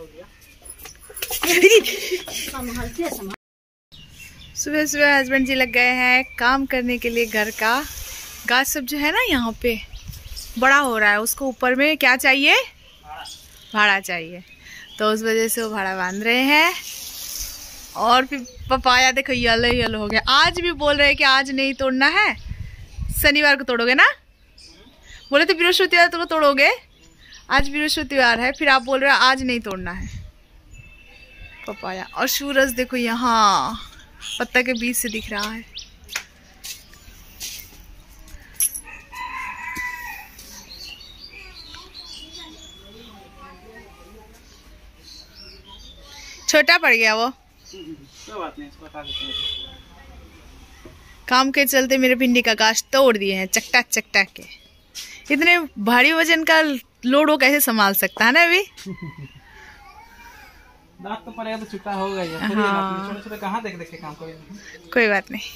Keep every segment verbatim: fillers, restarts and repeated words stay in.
सुबह सुबह हस्बैंड जी लग गए हैं काम करने के लिए। घर का गाछ सब जो है ना यहाँ पे बड़ा हो रहा है, उसको ऊपर में क्या चाहिए, भाड़ा चाहिए, तो उस वजह से वो भाड़ा बांध रहे हैं। और फिर पपाया देखो येलो येलो हो गया। आज भी बोल रहे हैं कि आज नहीं तोड़ना है, शनिवार को तोड़ोगे ना, बोले तो बृहस्पतिवार तो तोड़ोगे, आज बृहस्पतिवार है, फिर आप बोल रहे हो आज नहीं तोड़ना है पपाया। और सूरज देखो यहाँ पत्ता के बीच से दिख रहा है। छोटा पड़ गया वो, कोई बात नहीं, इसको हटा देते हैं। काम के चलते मेरे भिंडी का गाछ तोड़ दिए हैं चकटा चकटा के। इतने भारी वजन का लोड वो कैसे संभाल सकता है ना अभी। दांत तो पड़ेगा तो चुका होगा ही। हाँ। छोटे छोटे कहाँ देख देख के काम करेंगे। कोई बात नहीं।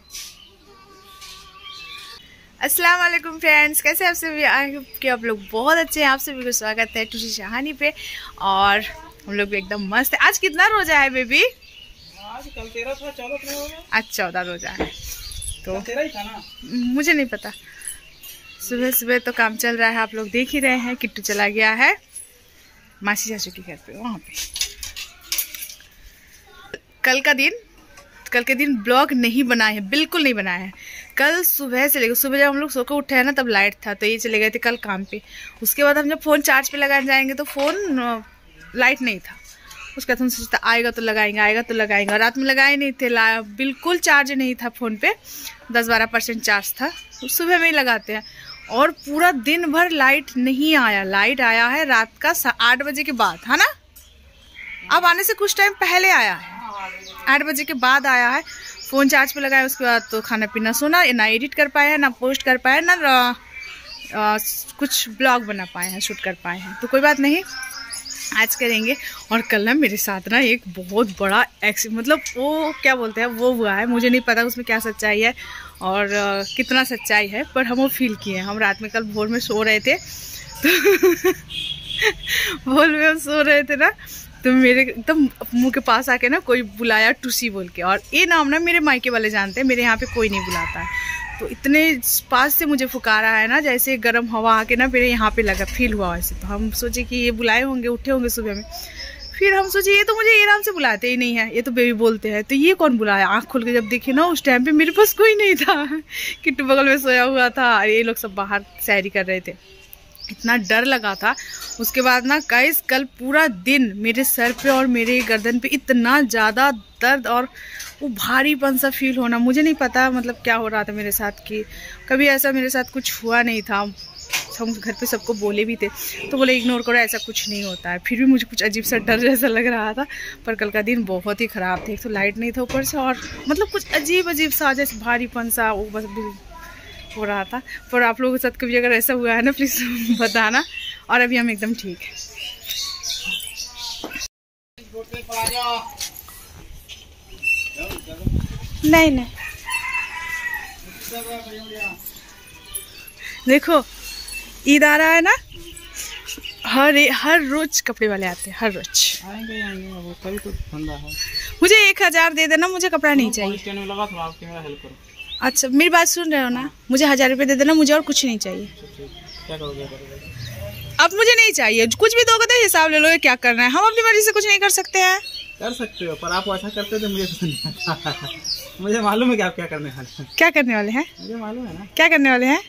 अस्सलाम वालेकुम फ्रेंड्स, कैसे आप सभी? आई होप कि आप लोग बहुत अच्छे हैं। आप सभी को स्वागत है टूसी शाहानी पे। और हम लोग भी एकदम मस्त है। आज कितना रोजा है बेबी? आज कल तेरह था, चौदह था होगा। आज चौदह रोजा है तो तेरह ही था ना, मुझे नहीं पता। सुबह सुबह तो काम चल रहा है, आप लोग देख ही रहे हैं। किट्टू चला गया है मासी चाचू के घर पे, वहाँ पे। कल का दिन कल के दिन ब्लॉग नहीं बनाए हैं, बिल्कुल नहीं बनाए हैं। कल सुबह से लेकर सुबह जब हम लोग सो के उठे हैं ना, तब लाइट था तो ये चले गए थे कल काम पे। उसके बाद हम जब फ़ोन चार्ज पे लगाने जाएंगे तो फ़ोन लाइट नहीं था। उसके बाद हम सोचता आएगा तो लगाएंगे आएगा तो लगाएंगे, और रात में लगाए नहीं थे, ला बिल्कुल चार्ज नहीं था फ़ोन पे, दस बारह परसेंट चार्ज था। तो सुबह में ही लगाते हैं और पूरा दिन भर लाइट नहीं आया। लाइट आया है रात का आठ बजे के बाद, है ना? अब आने से कुछ टाइम पहले आया है, आठ बजे के बाद आया है। फ़ोन चार्ज पे लगाया, उसके बाद तो खाना पीना सोना, ना एडिट कर पाए हैं, ना पोस्ट कर पाए हैं, ना आ, कुछ ब्लॉग बना पाए हैं, शूट कर पाए हैं। तो कोई बात नहीं, आज करेंगे। और कल ना मेरे साथ ना एक बहुत बड़ा एक्स मतलब वो क्या बोलते हैं वो हुआ है, मुझे नहीं पता उसमें क्या सच्चाई है और आ, कितना सच्चाई है, पर हम वो फील किए हैं। हम रात में कल भोर में सो रहे थे तो भोर में हम सो रहे थे ना, तो मेरे एकदम मुंह के पास आके ना कोई बुलाया टूसी बोल के। और ये नाम ना मेरे मायके वाले जानते हैं, मेरे यहाँ पे कोई नहीं बुलाता है। तो इतने पास से मुझे पुकारा है ना, जैसे गर्म हवा आके ना मेरे यहाँ पे लगा, फील हुआ वैसे। तो हम सोचे कि ये बुलाए होंगे, उठे होंगे सुबह में। फिर हम सोचे ये तो मुझे ये नाम से बुलाते ही नहीं है, ये तो बेबी बोलते हैं, तो ये कौन बुलाया। आँख खोल के जब देखे ना, उस टाइम पे मेरे पास कोई नहीं था। किट्टू बगल में सोया हुआ था, ये लोग सब बाहर सैरी कर रहे थे। इतना डर लगा था। उसके बाद ना गाइस कल पूरा दिन मेरे सर पे और मेरे गर्दन पे इतना ज़्यादा दर्द और वो भारीपन सा फील होना, मुझे नहीं पता मतलब क्या हो रहा था मेरे साथ कि कभी ऐसा मेरे साथ कुछ हुआ नहीं था। हम घर पे सबको बोले भी थे तो बोले इग्नोर करो, ऐसा कुछ नहीं होता है। फिर भी मुझे कुछ अजीब सा डर जैसा लग रहा था। पर कल का दिन बहुत ही ख़राब था। एक तो लाइट नहीं था ऊपर से, और मतलब कुछ अजीब अजीब सा जैसे भारीपन सा वो बस हो रहा था। पर आप लोगों के साथ कभी अगर ऐसा हुआ है ना, प्लीज़ बताना। और अभी हम एकदम ठीक है। नहीं नहीं देखो ईद आ रहा है ना, हर हर रोज कपड़े वाले आते हैं, हर रोज आएंगे आएंगे। वो कभी तो धंधा है। मुझे एक हजार दे देना, मुझे कपड़ा नहीं चाहिए। में लगा था आपके, मेरा हेल्प करो। अच्छा मेरी बात सुन रहे हो ना, मुझे हजार रुपये दे देना, मुझे और कुछ नहीं चाहिए। क्या करोगे? अब मुझे नहीं चाहिए, कुछ भी दोगे तो हिसाब ले लो, क्या करना है। हम अपनी मर्जी से कुछ नहीं कर सकते हैं। कर सकते हो, पर आप ऐसा करते तो मुझे तो नहीं आता। मुझे मालूम है कि आप क्या करने वाले हैं। क्या करने वाले हैं? मुझे मालूम है ना क्या करने वाले हैं।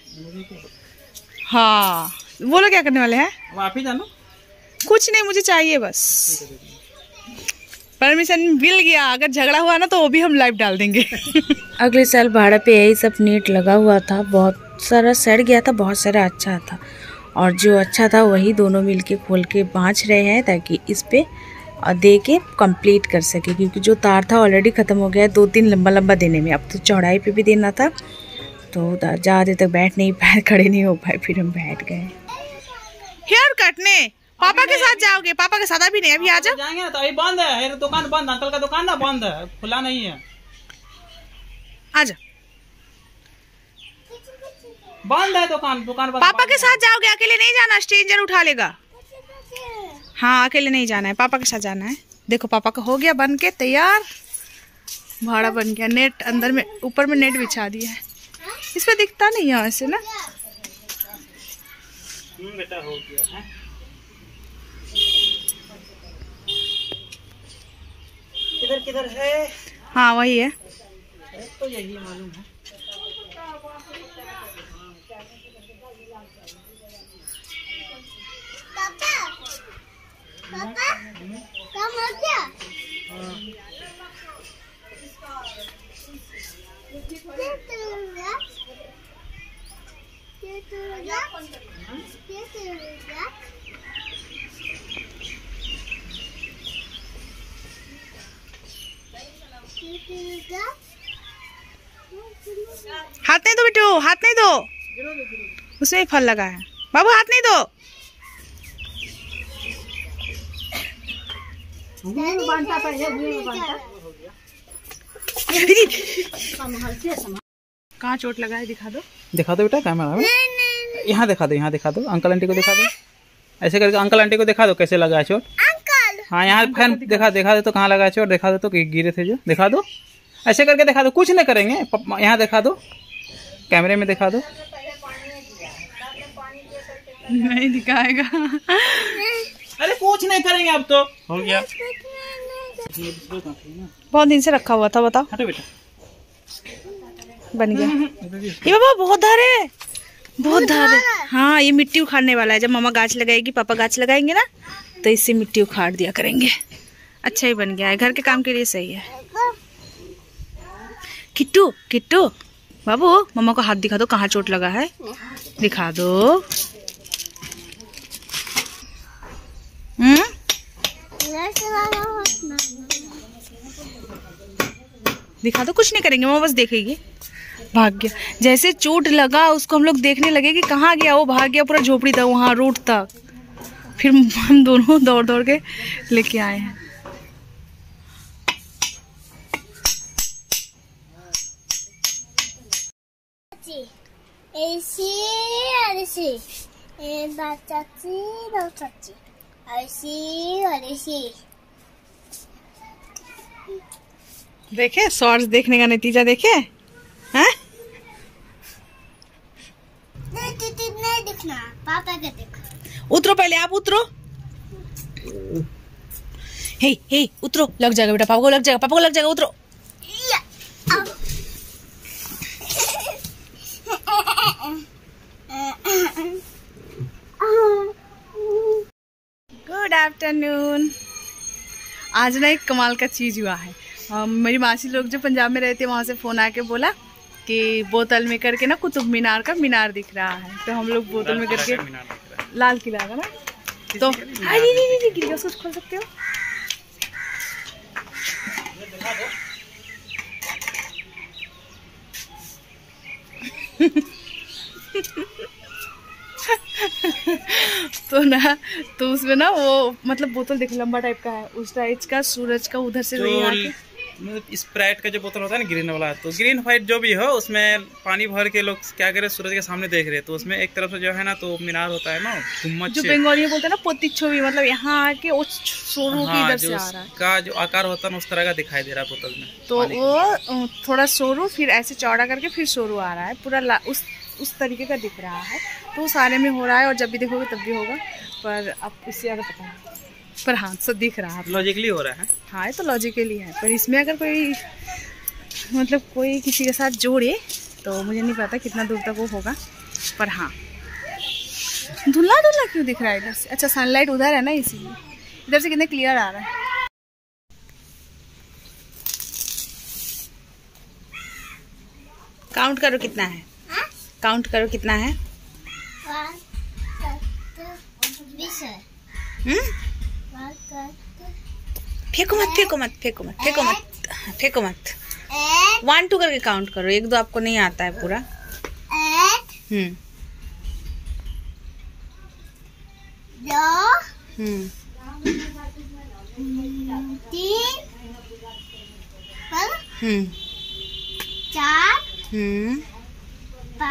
हाँ बोलो क्या करने वाले हैं। अब आप ही जानो। कुछ नहीं, मुझे चाहिए बस। परमिशन मिल गया, अगर झगड़ा हुआ ना तो वो भी हम लाइव डाल देंगे। अगले साल भाड़ा पे यही सब नेट लगा हुआ था, बहुत सारा सड़ गया था, बहुत सारा अच्छा था। और जो अच्छा था वही दोनों मिलके खोल के बाँच रहे हैं ताकि इस पे दे के कंप्लीट कर सके, क्योंकि जो तार था ऑलरेडी ख़त्म हो गया है दो तीन लंबा लंबा देने में। अब तो चौड़ाई पे भी देना था, तो ज़्यादा देर तक बैठ नहीं पाए, खड़े नहीं हो पाए, फिर हम बैठ गए। हेयर कटने पापा के साथ जाओगे? पापा के साथ अभी नहीं, अभी आ जाओ। जाएंगे ना तो अभी बंद है, दुकान बंद, अंकल का दुकान ना बंद है, खुला नहीं है। आ जाओ, बंद है दुकान, दुकान बंद। पापा के साथ जाओगे, अकेले नहीं जाना, स्ट्रेंजर उठा लेगा। हाँ अकेले नहीं जाना है, पापा के साथ जाना है। देखो पापा का हो गया बन के तैयार, भाड़ा बन गया। नेट अंदर में ऊपर में नेट बिछा दिया है, इस पे दिखता नहीं है वैसे ना। बेटा हो गया है। किधर किधर है? हाँ वही है, तो यही मालूम है। पापा काम हो गया? हाथ नहीं दो बेटू, हाथ नहीं दो, उसमें फल लगा है। बाबू हाथ नहीं दो। कहाँ चोट लगा है दिखा दो। दिखा दो बेटा कैमरा में, यहाँ दिखा दो, यहाँ दिखा दो, अंकल आंटी को दिखा दो। ऐसे करके अंकल आंटी को दिखा दो कैसे लगा है चोट। अंकल हाँ यहाँ फैन दिखा दिखा दो तो कहाँ लगा है चोट, दिखा दो तो गिरे थे जो, दिखा दो। ऐसे करके दिखा दो, कुछ नहीं करेंगे। यहाँ दिखा दो, कैमरे में दिखा दो। नहीं दिखाएगा। अरे कुछ नहीं करेंगे अब तो हो गया। बहुत दिन से रखा हुआ था, बताओ। हटो बेटा, बन गया। ये बाबा बहुत धार है, बहुत धार है। हाँ ये मिट्टी उखाड़ने वाला है। जब मामा गाछ लगाएगी, पापा गाछ लगाएंगे ना, तो इससे मिट्टी उखाड़ दिया करेंगे। अच्छा ही बन गया है, घर के काम के लिए सही है। किट्टू किट्टू बाबू मामा को हाथ दिखा दो, कहाँ चोट लगा है दिखा दो। हम्म दिखा दो, कुछ नहीं करेंगे, मामा बस देखेगी। भाग गया, जैसे चोट लगा उसको हम लोग देखने लगे कि कहाँ गया, वो भाग गया पूरा झोपड़ी तक, वहाँ रोड तक। फिर हम दोनों दौड़ दौड़ के लेके आए हैं। ऐसी ऐसी ए बाचाची दोचाची ऐसी और ऐसी। देखे शॉर्ट्स देखने का नतीजा देखे हैं? नहीं नहीं दिखना, पापा का देखो। उतरो पहले, आप उतरो। हे हे उतरो, लग जाएगा बेटा, पापा को लग जाएगा, पापा को लग जाएगा, उतरो। Good afternoon. आज ना एक कमाल का चीज हुआ है। आ, मेरी मासी लोग जो पंजाब में रहते हैं वहाँ से फोन आके बोला कि बोतल में करके ना कुतुब मीनार का मीनार दिख रहा है। तो हम लोग बोतल में करके लाल किला का ना, तो नहीं नहीं नहीं नहीं गिर गया, उसको खोल सकते हो। तो ना तो उसमें ना वो मतलब बोतल देखो लंबा टाइप का है, उस टाइप का सूरज का उधर से स्प्राइट का जो बोतल होता है ना ग्रीन वाला, तो ग्रीन व्हाइट जो भी हो उसमें पानी भर के लोग क्या करे सूरज के सामने देख रहे, तो उसमें एक तरफ से जो है ना तो मीनार होता है ना, गुम्मद जो बंगाली में बोलते हैं ना पोती छवि, मतलब यहाँ आके वो सोरू की इधर से आ रहा है का जो आकार होता है ना उस तरह का दिखाई दे रहा है बोतल में। तो वो थोड़ा सोरू फिर ऐसे चौड़ा करके फिर सोरू आ रहा है, पूरा उस उस तरीके का दिख रहा है। तो वो सारे में हो रहा है और जब भी देखोगे तब भी होगा, पर अब इससे ज़्यादा पता नहीं, पर हाँ सब दिख रहा है, लॉजिकली हो रहा है। हाँ ये तो लॉजिकली है, पर इसमें अगर कोई मतलब कोई किसी के साथ जोड़े तो मुझे नहीं पता कितना दूर तक वो होगा, पर हाँ धुंधला धुंधला क्यों दिख रहा है इधर से। अच्छा सनलाइट उधर है ना इसीलिए, इधर से कितने क्लियर आ रहा है। काउंट करो कितना है, काउंट करो कितना है। फेंको मत फेंको मत फेंको मत फेंको मत फेंको मत, वन टू करके काउंट करो, एक दो आपको नहीं आता है पूरा। हम्म दो हम्म तीन हम्म चार हम्म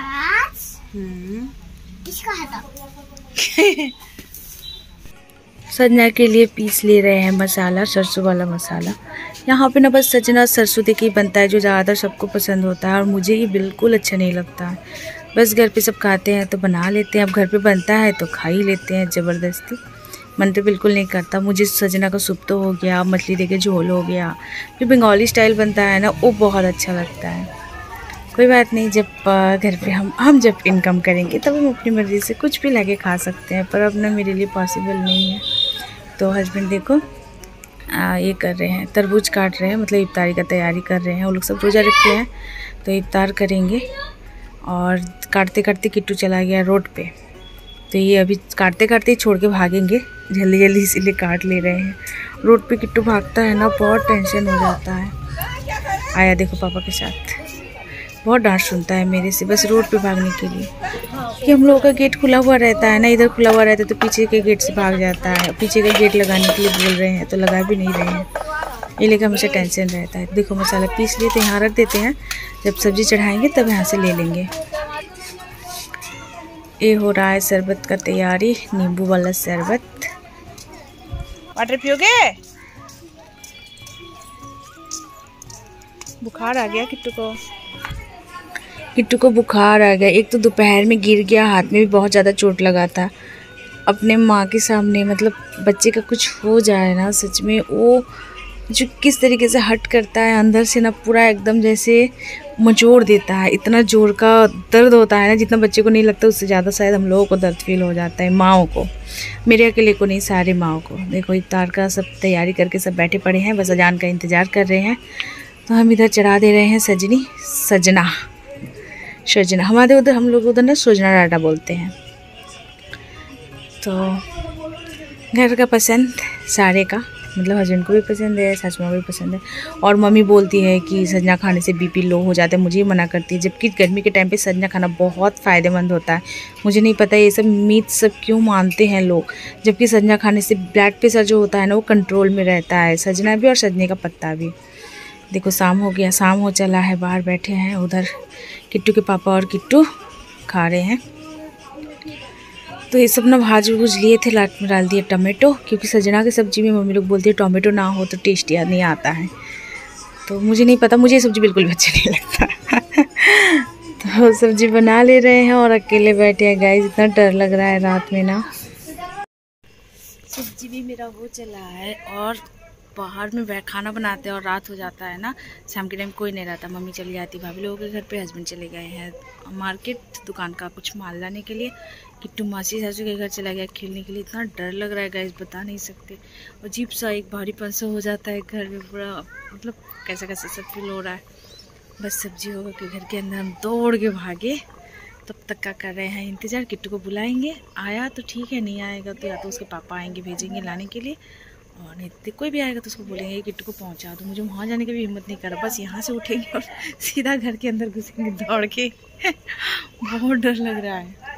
पाँच हम्म इसको हटाओ। सजना के लिए पीस ले रहे हैं मसाला, सरसों वाला मसाला। यहाँ पे ना बस सजना सरसों दे के ही बनता है, जो ज़्यादातर सबको पसंद होता है और मुझे ये बिल्कुल अच्छा नहीं लगता है। बस घर पे सब खाते हैं तो बना लेते हैं, अब घर पे बनता है तो खा ही लेते हैं ज़बरदस्ती। मन तो बिल्कुल नहीं करता। मुझे सजना का सूप तो हो गया, मछली दे के झोल हो गया, जो बंगाली स्टाइल बनता है ना वो बहुत अच्छा लगता है। कोई बात नहीं, जब घर पे हम हम जब इनकम करेंगे तब हम अपनी मर्ज़ी से कुछ भी लाके खा सकते हैं, पर अब ना मेरे लिए पॉसिबल नहीं है। तो हस्बैंड देखो आ, ये कर रहे हैं, तरबूज काट रहे हैं, मतलब इफ्तारी का तैयारी कर रहे हैं। वो लोग सब रोज़ा रखे हैं तो इफ्तार करेंगे। और काटते काटते किट्टू चला गया रोड पे, तो ये अभी काटते काटते ही छोड़ के भागेंगे जल्दी जल्दी, इसीलिए काट ले रहे हैं। रोड पे किट्टू भागता है ना, बहुत टेंशन हो जाता है। आया देखो पापा के साथ, बहुत डांट सुनता है मेरे से बस रोड पे भागने के लिए, कि हम लोगों का गेट खुला हुआ रहता है ना, इधर खुला हुआ रहता है तो पीछे के गेट से भाग जाता है। पीछे का गेट लगाने के लिए बोल रहे हैं तो लगा भी नहीं रहे हैं, ये लेकर हमेशा टेंशन रहता है। देखो मसाला पीस लिए तो यहाँ रख देते हैं, जब सब्जी चढ़ाएंगे तब यहाँ से ले लेंगे। ये हो रहा है शरबत का तैयारी, नींबू वाला शरबत। वाटर पियोगे? बुखार आ गया किट्टू को। किट्टू को बुखार आ गया, एक तो दोपहर में गिर गया, हाथ में भी बहुत ज़्यादा चोट लगा था। अपने माँ के सामने मतलब बच्चे का कुछ हो जाए ना, सच में वो जो किस तरीके से हट करता है अंदर से ना, पूरा एकदम जैसे मचोड़ देता है। इतना जोर का दर्द होता है ना, जितना बच्चे को नहीं लगता उससे ज़्यादा शायद हम लोगों को दर्द फील हो जाता है, माँओं को। मेरे अकेले को नहीं, सारे माँओं को। देखो इफ्तार का सब तैयारी करके सब बैठे पड़े हैं, बस अजान का इंतज़ार कर रहे हैं। तो हम इधर चढ़ा दे रहे हैं सजनी सजना सजना हमारे उधर, हम लोग उधर ना सोजना डाटा बोलते हैं। तो घर का पसंद सारे का, मतलब हस्बैंड को भी पसंद है, सासू माँ को भी पसंद है। और मम्मी बोलती है कि सजना खाने से बीपी लो हो जाता है, मुझे मना करती है, जबकि गर्मी के टाइम पे सजना खाना बहुत फ़ायदेमंद होता है। मुझे नहीं पता ये सब मीट सब क्यों मानते हैं लोग, जबकि सजना खाने से ब्लड प्रेशर जो होता है ना वो कंट्रोल में रहता है, सजना भी और सजने का पत्ता भी। देखो शाम हो गया, शाम हो चला है, बाहर बैठे हैं। उधर किट्टू के पापा और किट्टू खा रहे हैं। तो ये सब ना भाज भूज लिए थे, लाट में डाल दिए टमाटो, क्योंकि सजना की सब्ज़ी में मम्मी लोग बोलती है टमाटो ना हो तो टेस्ट याद नहीं आता है। तो मुझे नहीं पता, मुझे ये सब्ज़ी बिल्कुल भी अच्छा नहीं लगता। तो सब्ज़ी बना ले रहे हैं और अकेले बैठे हैं गाइस, इतना डर लग रहा है रात में ना। सब्ज़ी भी मेरा हो चला है और बाहर में बैठ खाना बनाते हैं और रात हो जाता है ना, शाम के टाइम कोई नहीं रहता, मम्मी चली जाती भाभी लोगों के घर पे, हस्बैंड चले गए हैं मार्केट दुकान का कुछ माल लाने के लिए। किट्टू मासी सासू के घर चला गया खेलने के लिए। इतना डर लग रहा है गाइस, बता नहीं सकते। अजीब सा एक भारीपन सा हो जाता है घर में, पूरा मतलब कैसा कैसा सब फील हो रहा है। बस सब्जी होगा कि घर के अंदर हम दौड़ के भागे, तब तक का कर रहे हैं इंतज़ार। किट्टू को बुलाएंगे, आया तो ठीक है, नहीं आएगा तो या तो उसके पापा आएंगे भेजेंगे लाने के लिए, और नहीं तो कोई भी आएगा तो उसको बोलेंगे किट्टू को पहुंचा दो। मुझे वहाँ जाने की भी हिम्मत नहीं कर रहा, बस यहाँ से उठेंगे और सीधा घर के अंदर घुसेंगे दौड़ के। बहुत डर लग रहा है।